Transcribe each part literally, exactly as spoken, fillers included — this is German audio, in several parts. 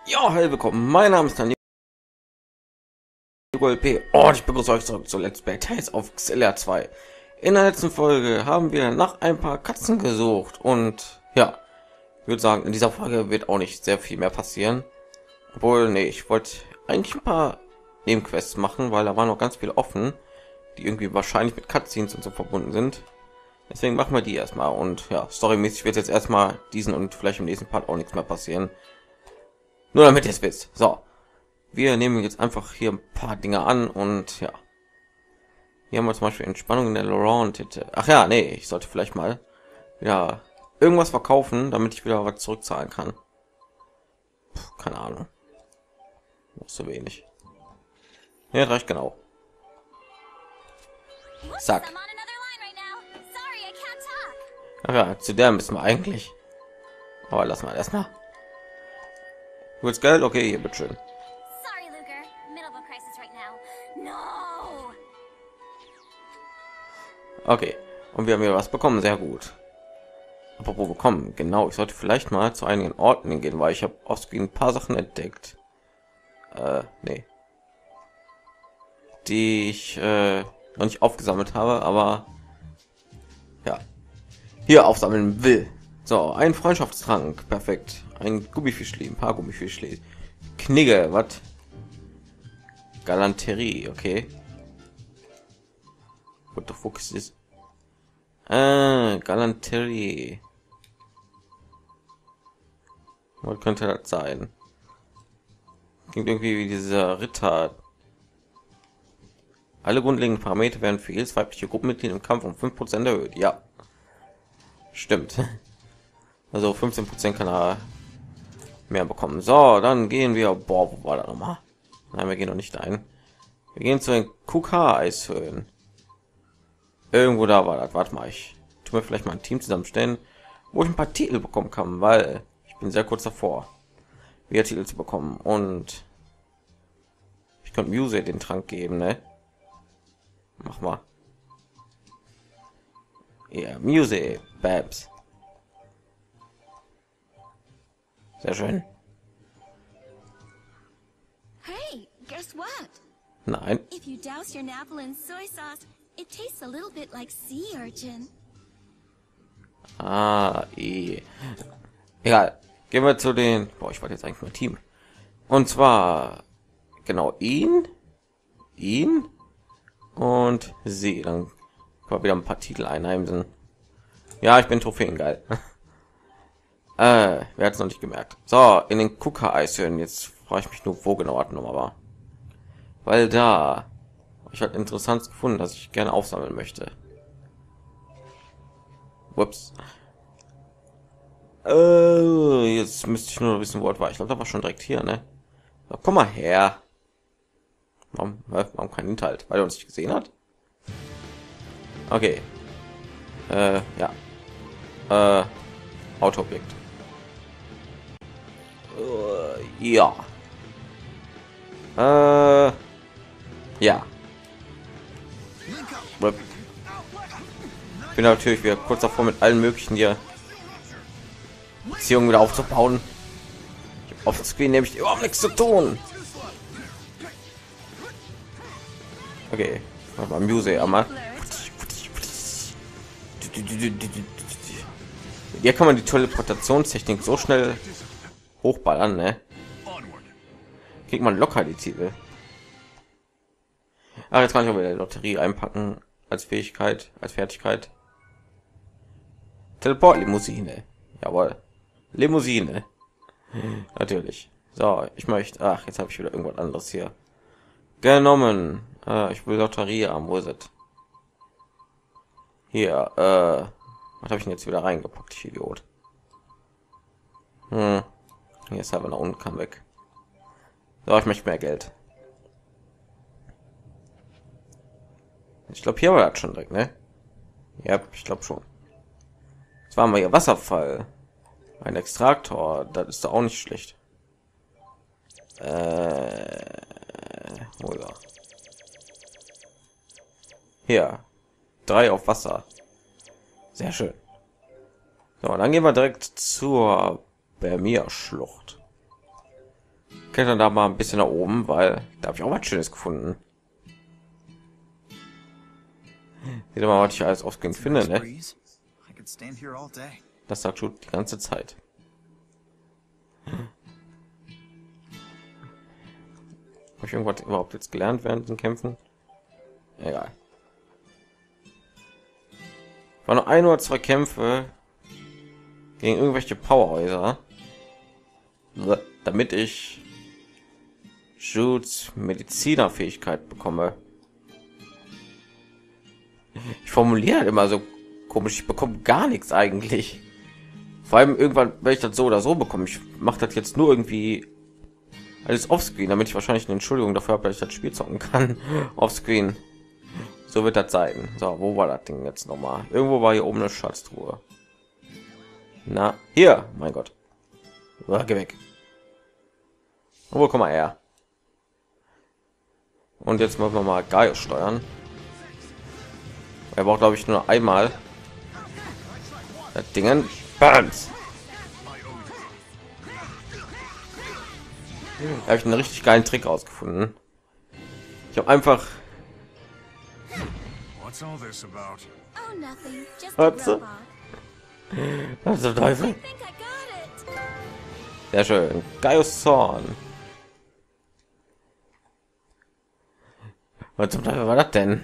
Ja, hallo, willkommen. Mein Name ist Daniel P. und ich begrüße euch zurück zu Let's Play Tales of Xillia zwei. In der letzten Folge haben wir nach ein paar Katzen gesucht und ja, ich würde sagen, in dieser Folge wird auch nicht sehr viel mehr passieren. Obwohl, nee, ich wollte eigentlich ein paar Nebenquests machen, weil da war noch ganz viel offen, die irgendwie wahrscheinlich mit Cutscenes und so verbunden sind. Deswegen machen wir die erstmal und ja, storymäßig wird jetzt erstmal diesen und vielleicht im nächsten Part auch nichts mehr passieren. Nur damit ihr es wisst. So, wir nehmen jetzt einfach hier ein paar Dinge an und ja. Hier haben wir zum Beispiel Entspannung in der Laurent. Ach ja, nee, ich sollte vielleicht mal ja irgendwas verkaufen, damit ich wieder was zurückzahlen kann. Puh, keine Ahnung. Noch so wenig. Ja, reicht genau. Zack. Ach ja, zu der müssen wir eigentlich. Aber lass mal erstmal. Gutes Geld, okay, hier bitteschön. Okay, und wir haben hier was bekommen, sehr gut. Apropos bekommen, genau, ich sollte vielleicht mal zu einigen Orten gehen, weil ich habe oft ein paar Sachen entdeckt. Äh, nee. Die ich äh, noch nicht aufgesammelt habe, aber ja, hier aufsammeln will. So, ein Freundschaftstrank, perfekt. Ein Gummifischli, ein paar Gummifischli. Knigge, was? Galanterie, okay. What the fuck ist das? Ah, Galanterie. Was könnte das sein? Klingt irgendwie wie dieser Ritter. Alle grundlegenden Parameter werden für jedes weibliche Gruppenmitglied im Kampf um fünf Prozent erhöht. Ja, stimmt. Also fünfzehn Prozent kann er mehr bekommen. So, dann gehen wir. Boah, wo war da noch mal? Nein, wir gehen noch nicht ein. Wir gehen zu den Kuka-Eishöhlen. Irgendwo da war das. Warte mal, ich tu mir vielleicht mal ein Team zusammenstellen, wo ich ein paar Titel bekommen kann, weil ich bin sehr kurz davor, wieder Titel zu bekommen. Und ich könnte Muse den Trank geben, ne? Mach mal. Ja, Muse, Babs. Sehr schön. Hey, guess what? Nein. If you douse your Napple in soy sauce, it tastes a little bit like sea urchin. Ah, eh. Egal. Gehen wir zu den. Boah, ich wollte jetzt eigentlich mein Team. Und zwar genau ihn, ihn und sie. Dann können wir wieder ein paar Titel einheimsen. Ja, ich bin Trophäen geil. äh, wer hat es noch nicht gemerkt? So, in den Kuka-Eishöhlen. Jetzt frage ich mich nur, wo genau die Nummer war. Weil da ich halt interessant gefunden, dass ich gerne aufsammeln möchte. Ups. Äh, jetzt müsste ich nur wissen, wo es war. Ich glaube, da war schon direkt hier, ne? So, komm mal her. Warum, warum kein Hinterhalt? Weil er uns nicht gesehen hat? Okay. Äh, ja. Äh, Autoobjekt. Äh, ja. Äh, ja. Ich bin natürlich wieder kurz davor, mit allen möglichen hier Beziehungen wieder aufzubauen. Auf Screen nämlich überhaupt nichts zu tun. Okay, mal Muse, aber hier kann man die Teleportationstechnik so schnell hochballern, ne? Kriegt man locker die Titel. Ah, jetzt kann ich auch wieder Lotterie einpacken als Fähigkeit, als Fertigkeit. Teleport Limousine. Jawohl. Limousine. Natürlich. So, ich möchte. Ach, jetzt habe ich wieder irgendwas anderes hier genommen. Äh, ich will Lotterie haben. Wo ist es? Hier. Äh, was habe ich denn jetzt wieder reingepackt? Ich Idiot. Hm. Jetzt haben wir nach unten, kann weg. So, ich möchte mehr Geld. Ich glaube, hier war das schon direkt, ne? Ja, ich glaube schon. Jetzt waren wir hier Wasserfall. Ein Extraktor, das ist doch auch nicht schlecht. Äh, wo ist er? Hier. Drei auf Wasser. Sehr schön. So, dann gehen wir direkt zur Bermia Schlucht. klettern da mal ein bisschen nach oben, weil da habe ich auch was Schönes gefunden. Seht mal, was ich alles aufgehen finde, ne? Das sagt schon die ganze Zeit. Habe ich irgendwas überhaupt jetzt gelernt während den Kämpfen? Egal. War noch ein oder zwei Kämpfe gegen irgendwelche Powerhäuser, damit ich Judes Medizinerfähigkeit bekomme. Ich formuliere halt immer so komisch, ich bekomme gar nichts eigentlich. Vor allem irgendwann werde ich das so oder so bekommen. Ich mache das jetzt nur irgendwie alles offscreen, damit ich wahrscheinlich eine Entschuldigung dafür habe, dass ich das Spiel zocken kann. Offscreen. So wird das sein. So, wo war das Ding jetzt noch mal? Irgendwo war hier oben eine Schatztruhe. Na, hier, mein Gott. Oh, geh weg. Wo, komm mal her. Und jetzt müssen wir mal Gaius steuern. Er braucht, glaube ich, nur einmal das Dingen. Bams. Da habe ich einen richtig geilen Trick rausgefunden. Ich habe einfach Oh, nothing. Just a What's robot. was zum Teufel. I think I got it. Sehr schön. Gaius Zorn. Was zum Teufel war das denn?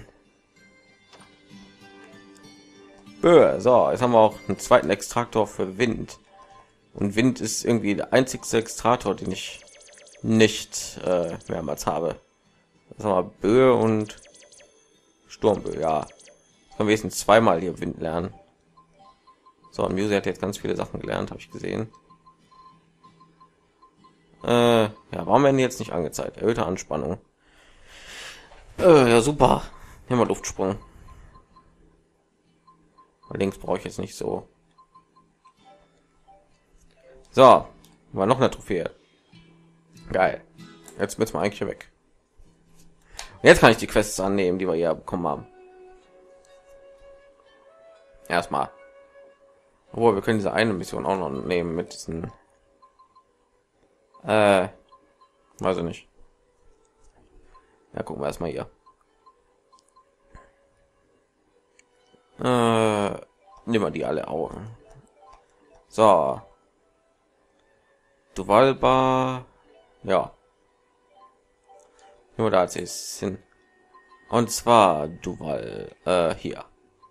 Böe. So, jetzt haben wir auch einen zweiten Extraktor für Wind. Und Wind ist irgendwie der einzigste Extraktor, den ich nicht äh, mehrmals habe. Das haben wir Böe und Sturmböe. Ja, ich kann wenigstens zweimal hier Wind lernen. So, und Muse hat jetzt ganz viele Sachen gelernt, habe ich gesehen. Äh, ja, warum werden die jetzt nicht angezeigt? Erhöhte Anspannung. Äh, ja, super. Hier mal Luftsprung. Links brauche ich jetzt nicht so. So, war noch eine Trophäe. Geil. Jetzt müssen wir eigentlich weg. Und jetzt kann ich die Quests annehmen, die wir hier bekommen haben. Erstmal. Obwohl, wir können diese eine Mission auch noch nehmen mit diesen. Äh, weiß ich nicht. Ja, gucken wir erstmal hier. Äh, nehmen wir die alle Augen. So. Duvalba. Ja. Nur da ist hin. Und zwar Duval. Äh, hier.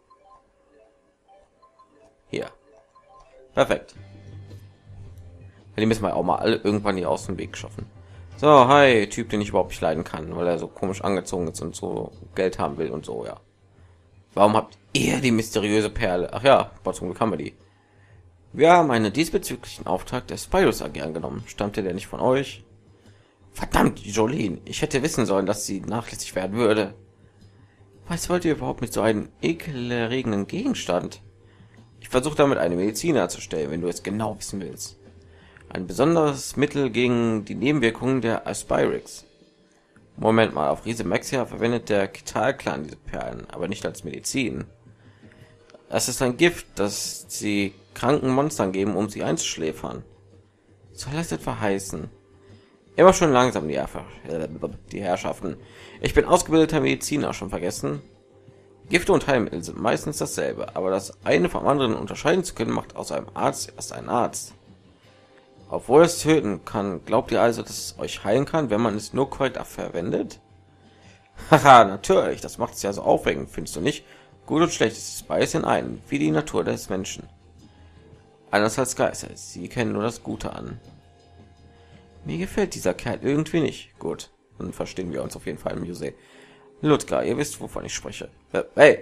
Hier. Perfekt. Die müssen wir auch mal alle irgendwann hier aus dem Weg schaffen. So, hi, Typ, den ich überhaupt nicht leiden kann, weil er so komisch angezogen ist und so Geld haben will und so, ja. Warum habt ihr die mysteriöse Perle? Ach ja, aber zum Glück haben wir die. Wir haben einen diesbezüglichen Auftrag der Spyros A G angenommen. Stammte der nicht von euch? Verdammt, Jolene, ich hätte wissen sollen, dass sie nachlässig werden würde. Was wollt ihr überhaupt mit so einem ekelerregenden Gegenstand? Ich versuche damit eine Medizin herzustellen, wenn du es genau wissen willst. Ein besonderes Mittel gegen die Nebenwirkungen der Aspyrix. Moment mal, auf Riese Maxia verwendet der Kital-Clan diese Perlen, aber nicht als Medizin. Es ist ein Gift, das sie kranken Monstern geben, um sie einzuschläfern. Soll das etwa heißen? Immer schon langsam, die, Herr die Herrschaften. Ich bin ausgebildeter Mediziner, schon vergessen? Gifte und Heilmittel sind meistens dasselbe, aber das eine vom anderen unterscheiden zu können, macht aus einem Arzt erst einen Arzt. Obwohl es töten kann, glaubt ihr also, dass es euch heilen kann, wenn man es nur korrekt verwendet? Haha, natürlich, das macht es ja so aufregend, findest du nicht? Gut und schlecht ist beides in einem, wie die Natur des Menschen. Anders als Geister, sie kennen nur das Gute an. Mir gefällt dieser Kerl irgendwie nicht. Gut, dann verstehen wir uns auf jeden Fall im Museum. Ludger, ihr wisst, wovon ich spreche. Hey!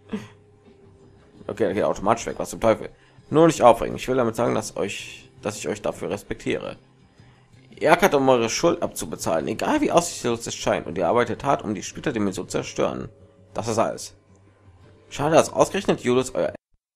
Okay, geht automatisch weg, was zum Teufel. Nur nicht aufregen, ich will damit sagen, dass euch dass ich euch dafür respektiere. Ihr ackert, um eure Schuld abzubezahlen, egal wie aussichtslos es scheint, und ihr arbeitet hart, um die Splitterdimension zu zerstören. Das ist alles. Schade, dass ausgerechnet Julius euer...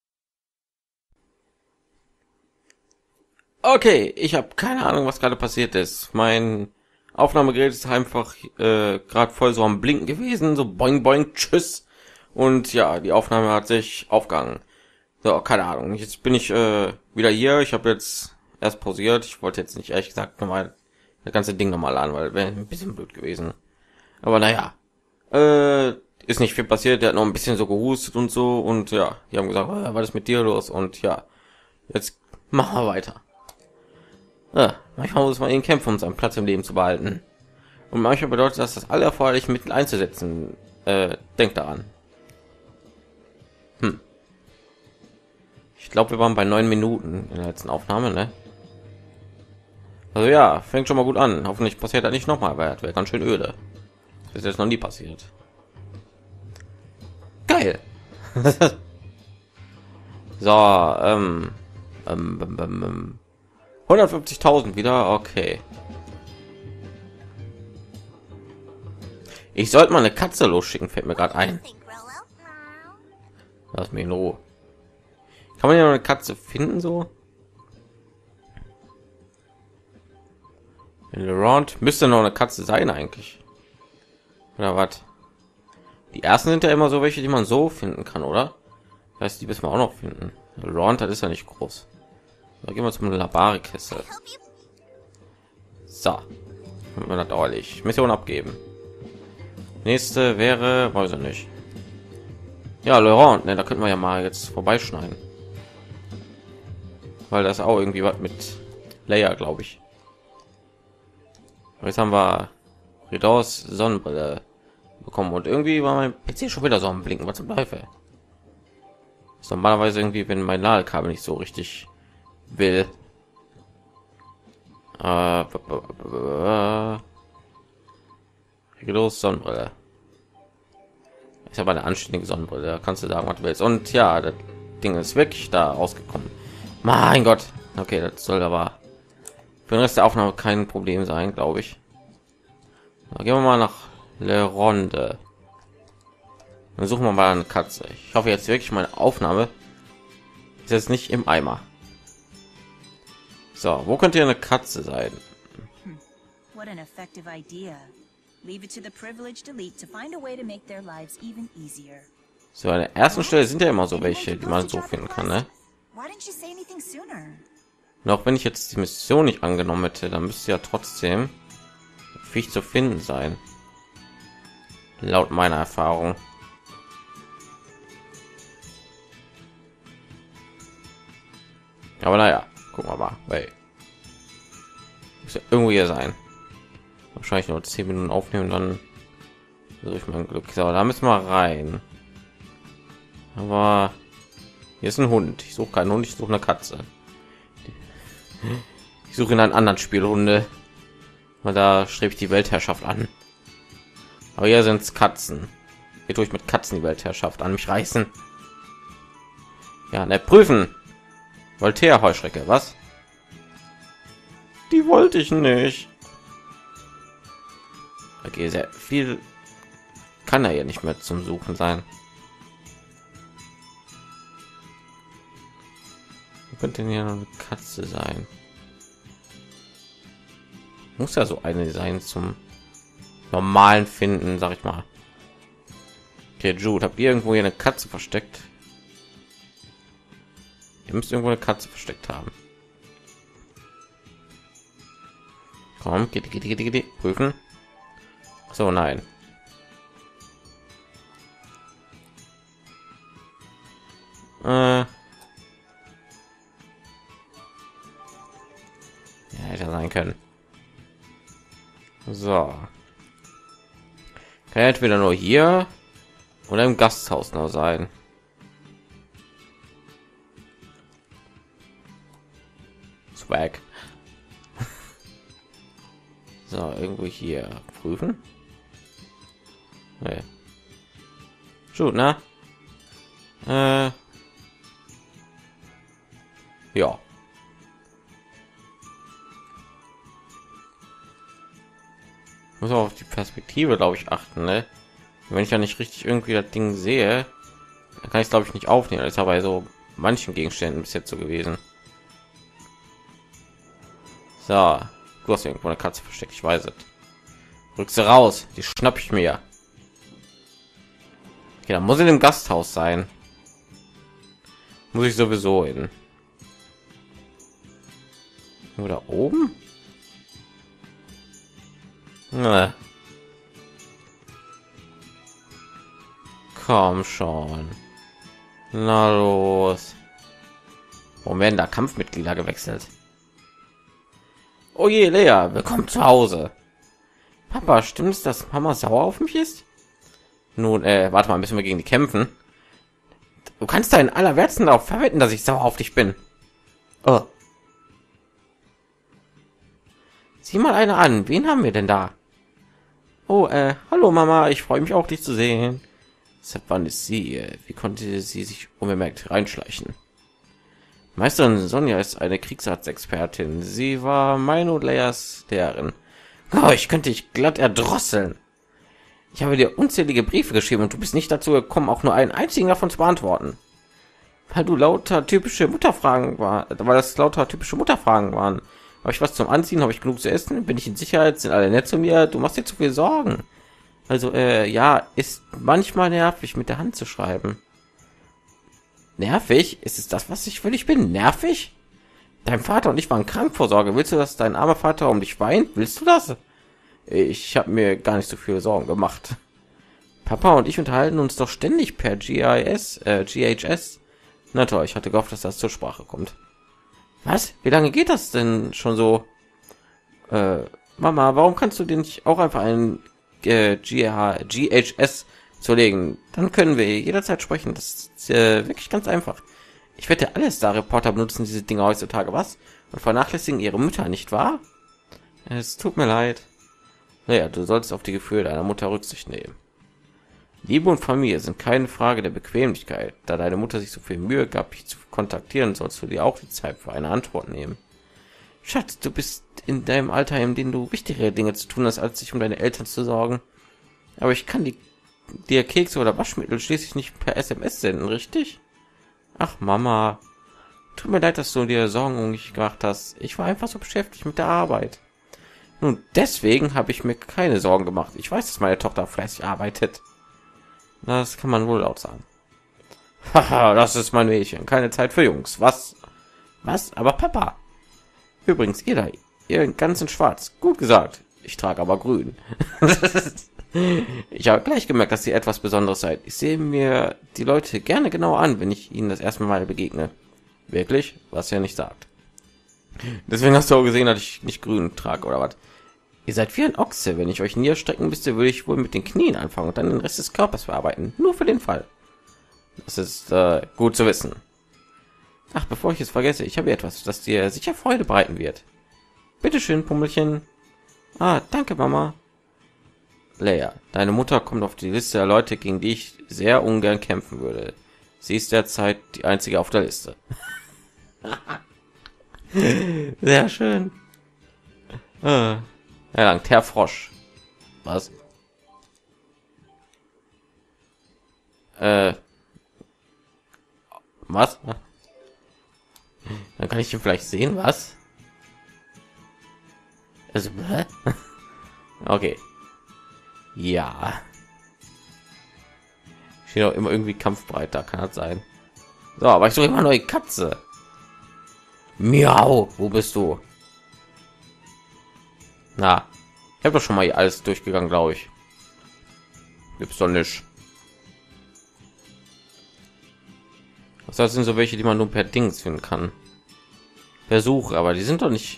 Okay, ich habe keine Ahnung, was gerade passiert ist. Mein Aufnahmegerät ist einfach äh, gerade voll so am Blinken gewesen, so boing boing, tschüss. Und ja, die Aufnahme hat sich aufgehangen. So, keine Ahnung. Jetzt bin ich äh, wieder hier. Ich habe jetzt erst pausiert. Ich wollte jetzt nicht, ehrlich gesagt, nochmal das ganze Ding nochmal an, weil wäre ein bisschen blöd gewesen. Aber naja, äh, ist nicht viel passiert. Der hat noch ein bisschen so gehustet und so und ja, die haben gesagt, oh, was ist mit dir los? Und ja, jetzt machen wir weiter. Ja, manchmal muss man ihn kämpfen, um seinen Platz im Leben zu behalten. Und manchmal bedeutet das, das alle erforderlichen Mittel einzusetzen. Äh, denkt daran. Hm. Ich glaube, wir waren bei neun Minuten in der letzten Aufnahme, ne? Also ja, fängt schon mal gut an. Hoffentlich passiert das nicht nochmal, weil das wäre ganz schön öde. Das ist jetzt noch nie passiert. Geil. So, ähm, ähm, ähm, ähm hundertfünfzigtausend wieder, okay. Ich sollte mal eine Katze losschicken, fällt mir gerade ein. Lass mich in Ruhe. Kann man ja noch eine Katze finden, so? In Laurent müsste noch eine Katze sein eigentlich. Oder was? Die ersten sind ja immer so welche, die man so finden kann, oder? Das heißt, die müssen wir auch noch finden. Laurent, das ist ja nicht groß. Da gehen wir zum Labari-Kessel. So. Man hat dauerlich Mission abgeben. Nächste wäre, weiß ich nicht. Ja, Laurent, ne, da könnten wir ja mal jetzt vorbeischneiden. Weil das auch irgendwie was mit Leia, glaube ich. Jetzt haben wir Redors Sonnenbrille bekommen und irgendwie war mein P C schon wieder so am Blinken. Was zum Teufel? Ist normalerweise irgendwie, wenn mein Ladekabel nicht so richtig will. Äh, Redors Sonnenbrille. Ist aber eine anständige Sonnenbrille. Da kannst du sagen, was du willst. Und ja, das Ding ist wirklich da rausgekommen. Mein Gott. Okay, das soll aber für den Rest der Aufnahme kein Problem sein, glaube ich. Da gehen wir mal nach Le Ronde. Dann suchen wir mal eine Katze. Ich hoffe jetzt wirklich, meine Aufnahme ist jetzt nicht im Eimer. So, wo könnte hier eine Katze sein? What an effective idea. Leave it to the privileged elite to find a way to make their lives even easier. So, an der ersten Stelle sind ja immer so welche, die man so finden kann, ne? Why didn't you say anything sooner? Noch wenn ich jetzt die Mission nicht angenommen hätte, dann müsste ja trotzdem Viech zu finden sein. Laut meiner Erfahrung. Aber naja, gucken wir mal. Hey. Muss ja irgendwo hier sein. Wahrscheinlich nur zehn Minuten aufnehmen, dann suche ich mein Glück. So, da müssen wir rein. Aber hier ist ein Hund. Ich suche keinen Hund, ich suche eine Katze. Ich suche in einem anderen Spiel Hunde. Weil da strebe ich die Weltherrschaft an. Aber hier sind es Katzen. Hier tue ich mit Katzen die Weltherrschaft an mich reißen. Ja, ne, prüfen. Voltaire Heuschrecke, was? Die wollte ich nicht. Okay, sehr viel kann er ja nicht mehr zum Suchen sein. Wo könnte denn hier noch eine Katze sein? Muss ja so eine sein zum normalen Finden, sag ich mal. Okay, Jude, habt ihr irgendwo hier eine Katze versteckt? Ihr müsst irgendwo eine Katze versteckt haben. Komm, geht, geht, geht, geht, prüfen. So, nein. Äh. Ja, hätte sein können. So. Kann entweder nur hier oder im Gasthaus noch sein. Swag. So, irgendwo hier prüfen. Nee. Gut, ne? Äh. Ja. Muss auch auf die Perspektive, glaube ich, achten, ne? Wenn ich ja nicht richtig irgendwie das Ding sehe, dann kann ich es, glaube ich, nicht aufnehmen. Das ist aber bei so manchen Gegenständen bis jetzt so gewesen. So, du hast irgendwo eine Katze versteckt, ich weiß es. Rück sie raus, die schnapp ich mir. Okay, dann muss in dem Gasthaus sein. Muss ich sowieso hin. Oder oben? Na. Komm schon. Na los. Warum werden da Kampfmitglieder gewechselt? Oh je, Lea, willkommen zu Hause. Papa, stimmt es, dass Mama sauer auf mich ist? Nun, äh, warte mal, müssen wir gegen die kämpfen? Du kannst deinen Allerwertesten darauf verwetten, dass ich sauer auf dich bin. Oh. Sieh mal eine an. Wen haben wir denn da? Oh, äh, hallo Mama, ich freue mich auch, dich zu sehen. Seit wann ist sie? Äh, wie konnte sie sich unbemerkt reinschleichen? Meisterin Sonja ist eine Kriegsarztexpertin. Sie war meine und Leias Lehrerin. Oh, ich könnte dich glatt erdrosseln. Ich habe dir unzählige Briefe geschrieben und du bist nicht dazu gekommen, auch nur einen einzigen davon zu beantworten. Weil du lauter typische Mutterfragen war, weil das lauter typische Mutterfragen waren. Habe ich was zum Anziehen? Habe ich genug zu essen? Bin ich in Sicherheit? Sind alle nett zu mir? Du machst dir zu viel Sorgen. Also, äh, ja, ist manchmal nervig, mit der Hand zu schreiben. Nervig? Ist es das, was ich will? Ich bin nervig? Dein Vater und ich waren krank vor Sorge. Willst du, dass dein armer Vater um dich weint? Willst du das? Ich habe mir gar nicht so viel Sorgen gemacht. Papa und ich unterhalten uns doch ständig per G I S, äh, G H S. Na toll, ich hatte gehofft, dass das zur Sprache kommt. Was? Wie lange geht das denn schon so? Äh, Mama, warum kannst du dir nicht auch einfach einen äh, G H S zulegen? Dann können wir jederzeit sprechen. Das ist äh, wirklich ganz einfach. Ich wette, alle Star-Reporter benutzen diese Dinge heutzutage, was? Und vernachlässigen ihre Mütter, nicht wahr? Es tut mir leid. Naja, du solltest auf die Gefühle deiner Mutter Rücksicht nehmen. Liebe und Familie sind keine Frage der Bequemlichkeit. Da deine Mutter sich so viel Mühe gab, dich zu kontaktieren, sollst du dir auch die Zeit für eine Antwort nehmen. Schatz, du bist in deinem Alter, in dem du wichtigere Dinge zu tun hast, als sich um deine Eltern zu sorgen. Aber ich kann die, dir Kekse oder Waschmittel schließlich nicht per S M S senden, richtig? Ach, Mama. Tut mir leid, dass du dir Sorgen um mich gemacht hast. Ich war einfach so beschäftigt mit der Arbeit. Nun, deswegen habe ich mir keine Sorgen gemacht. Ich weiß, dass meine Tochter fleißig arbeitet. Das kann man wohl laut sagen. Haha, das ist mein Mädchen. Keine Zeit für Jungs. Was? Was? Aber Papa. Übrigens, ihr da, ihr ganz in Schwarz. Gut gesagt. Ich trage aber grün. Ich habe gleich gemerkt, dass ihr etwas Besonderes seid. Ich sehe mir die Leute gerne genau an, wenn ich ihnen das erste Mal begegne. Wirklich? Was er nicht sagt. Deswegen hast du auch gesehen, dass ich nicht grün trage, oder was? Ihr seid wie ein Ochse. Wenn ich euch niederstrecken müsste, würde ich wohl mit den Knien anfangen und dann den Rest des Körpers verarbeiten. Nur für den Fall. Das ist äh, gut zu wissen. Ach, bevor ich es vergesse, ich habe etwas, das dir sicher Freude bereiten wird. Bitte schön, Pummelchen. Ah, danke, Mama. Leia, deine Mutter kommt auf die Liste der Leute, gegen die ich sehr ungern kämpfen würde. Sie ist derzeit die einzige auf der Liste. Sehr schön. Ah. Ja, lang, Herr Frosch. Was? Äh. Was? Dann kann ich ihn vielleicht sehen, was? Also, hä? Okay. Ja. Steht auch immer irgendwie kampfbereit, da kann das sein. So, aber ich suche immer neue Katze. Miau, wo bist du? Na, ich habe doch schon mal hier alles durchgegangen, glaube ich. Gibt's doch nicht. Das sind so welche, die man nur per Dings finden kann. Versuche, aber die sind doch nicht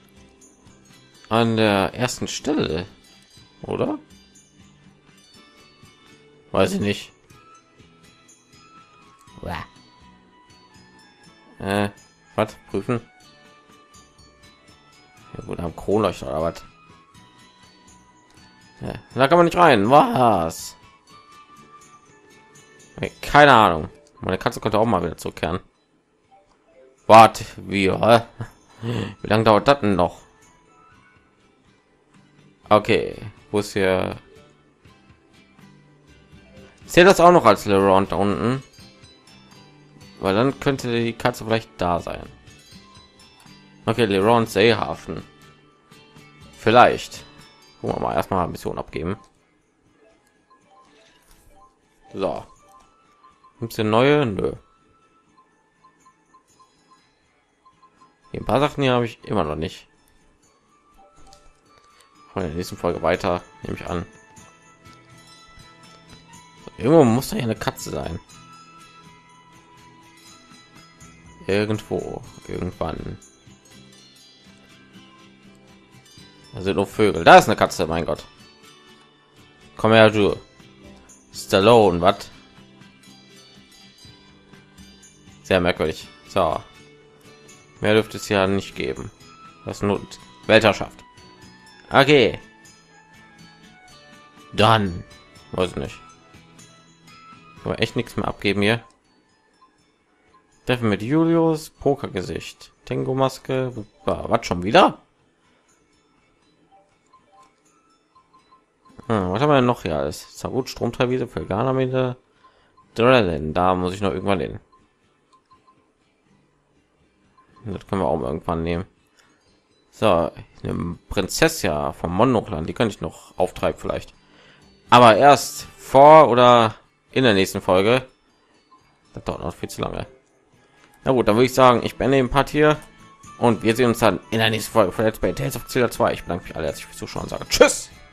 an der ersten Stelle, oder? Weiß ich nicht. Äh, was? Prüfen? Ja gut, am Kronleuchter oder was? Ja, da kann man nicht rein. Was? Hey, keine Ahnung. Meine Katze konnte auch mal wieder zurückkehren. Warte, wie? Hä? Wie lange dauert das denn noch? Okay, wo ist hier? Zählt das auch noch als LeRon da unten? Weil dann könnte die Katze vielleicht da sein. Okay, LeRon Seehafen. Vielleicht. Gucken wir mal erstmal eine Mission abgeben. So. Gibt's eine neue? Nö. Ein paar Sachen hier habe ich immer noch nicht. in der nächsten Folge weiter, nehme ich an. Irgendwo muss da ja eine Katze sein. Irgendwo, irgendwann. Da sind nur Vögel. Da ist eine Katze, mein Gott. Komm her, du. Stallone, was? Sehr merkwürdig. So. Mehr dürfte es ja nicht geben. Das nur Weltherrschaft. Okay. Dann. Weiß nicht. Aber echt nichts mehr abgeben hier. Treffen mit Julius, Pokergesicht, Tango Maske, was schon wieder? Hm, was haben wir denn noch hier alles? Sarut, Stromtreibwiese, Felganamide, Drellen. Da muss ich noch irgendwann hin. Das können wir auch irgendwann nehmen. So, eine Prinzessin vom Mondochland, die kann ich noch auftreiben vielleicht. Aber erst vor oder in der nächsten Folge. Das dauert noch viel zu lange. Na gut, dann würde ich sagen, ich beende den Part hier und wir sehen uns dann in der nächsten Folge von Let's Play Tales of Xillia zwei. Ich bedanke mich alle herzlich fürs Zuschauen und sage Tschüss.